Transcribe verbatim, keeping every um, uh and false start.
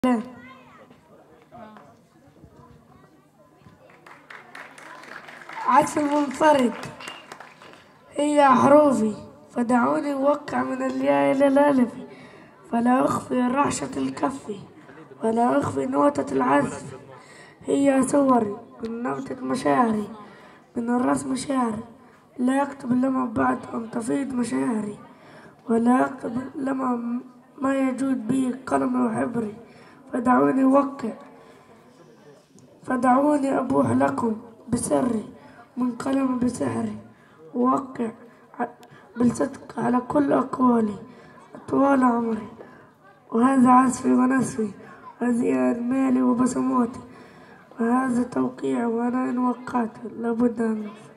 لا. عزف المنفرد هي حروفي، فدعوني أوقع من الياء إلى الألف، فلا أخفي رعشة الكف ولا أخفي نوتة العزف. هي صوري من نوتة مشاعري، من الرسم شعري، لا أكتب لما بعد أن تفيض مشاعري، ولا أكتب لما ما يجود به قلمي وحبري. فدعوني أوقع، فدعوني أبوح لكم بسري من قلم بسحري، ووقع بالصدق على كل أقوالي طوال عمري. وهذا عزفي ونسفي، هذه أرمالي وبصماتي، وهذا توقيعي، وأنا إن وقعت لابد أن